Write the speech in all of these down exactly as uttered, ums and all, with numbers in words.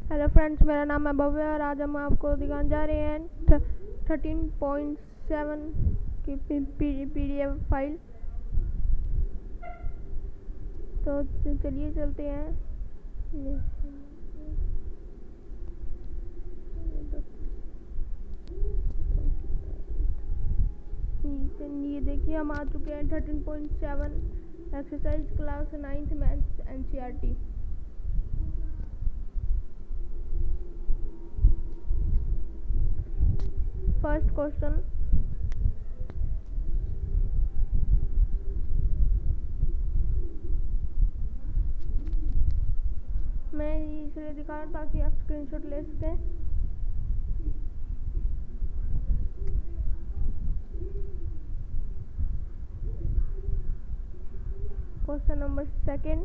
Hello friends, मेरा नाम है भव्य और आज हम आपको दिखाने जा रहे हैं थर्टीन पॉइंट सेवन की पीडीएफ फाइल। तो चलिए चलते हैं। ये देखिए, हम आ चुके हैं thirteen point seven exercise class ninth maths NCERT. First question, मैं इसलिए दिखा रहा हूँ ताकि आप स्क्रीनशॉट ले सकें। Question number second,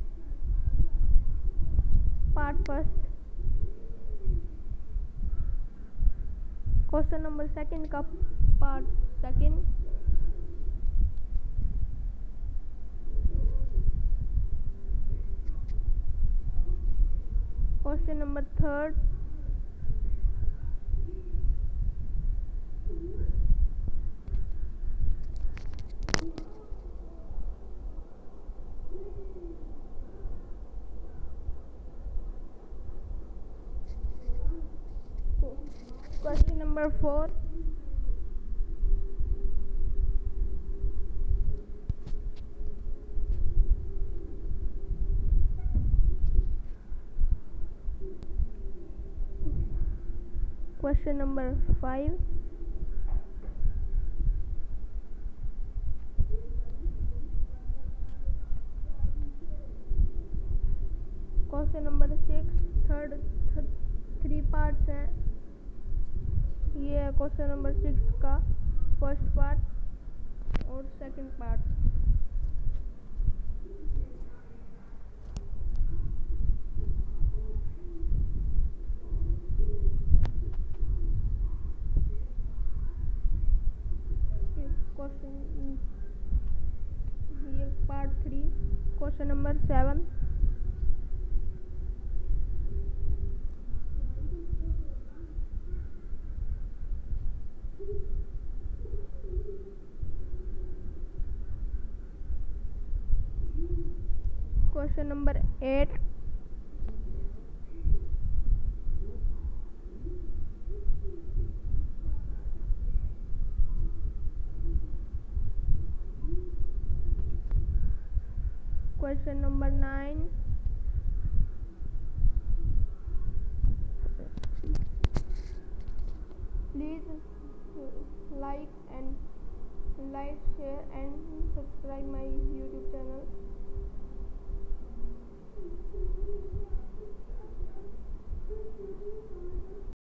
part first. Question number second का part second. Question number third, question number four, question number five, question number six. Third three parts हैं। ये है क्वेश्चन नंबर सिक्स का फर्स्ट पार्ट और second part. Question ये part three, question number seven. Question number eight. Question number nine. Please like and like, share and subscribe my YouTube channel.